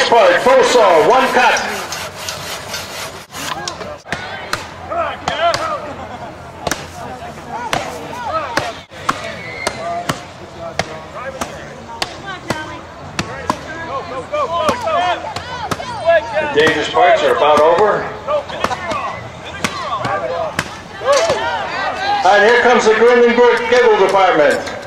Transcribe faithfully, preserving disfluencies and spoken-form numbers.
part, Bowsaw, one cut. The dangerous parts are about over. And here comes the grin and giggle department.